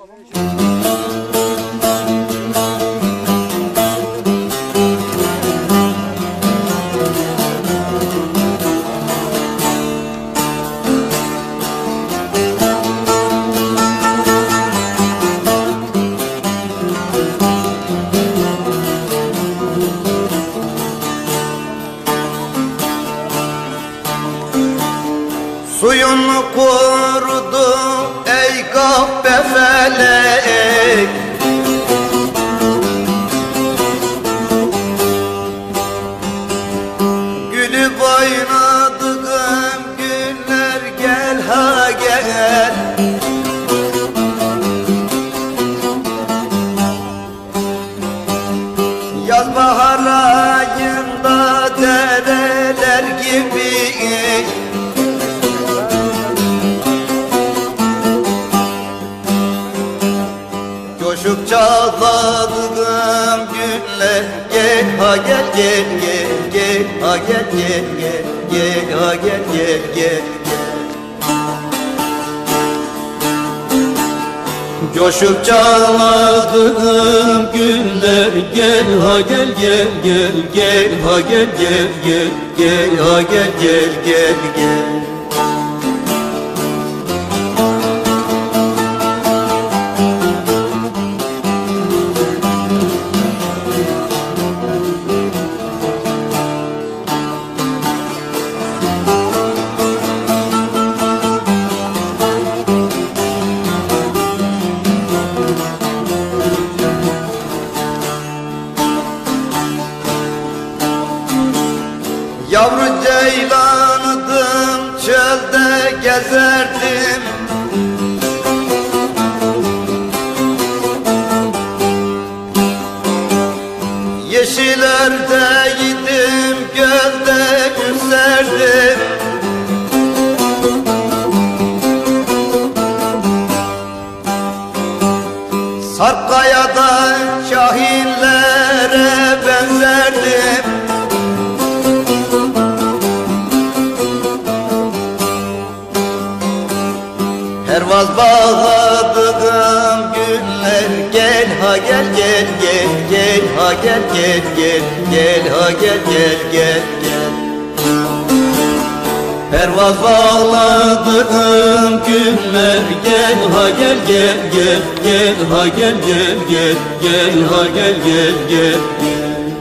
Suyunu korudu ey kahpe felek, gülüp oynadığım günler gel ha gel. Yaz bahar ayında dereler gibi coşup çağladığım günler gel ha gel gel gel gel ha gel gel gel gel ha gel gel gel. Coşup çağladığım günler gel ha gel gel gel gel ha gel gel gel gel ha gel gel gel gel. Yavru ceylanıdım, çölde gezerdim. Yeşillerdeydim, gölde yüzerdim. Sarpkaya'da şahinlere benzerdim. Pervaz bağladığım günler gel ha gel gel gel gel ha gel gel gel gel ha gel gel gel gel. Pervaz bağladığım günler gel ha gel gel gel gel ha gel gel gel gel ha gel gel gel gel.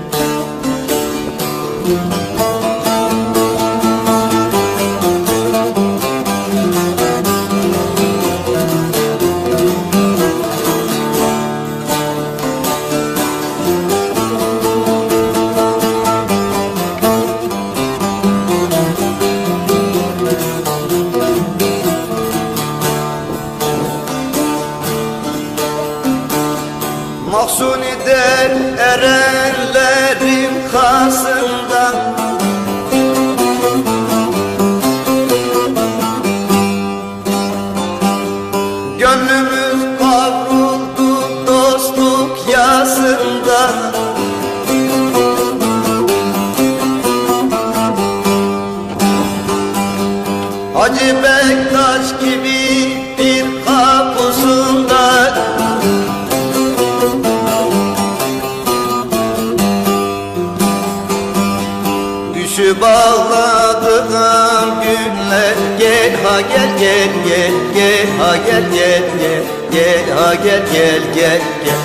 Mahsuni'den erenlerin kasında, gönlümüz kavruldu dostluk yasında. Hacı Bektaş gibi bir kapısında düşü bağladığım günler gel ha gel gel gel gel ha gel gel gel gel ha gel gel gel gel.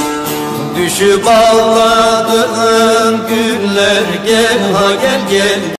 Düşü bağladığım günler gel ha gel gel.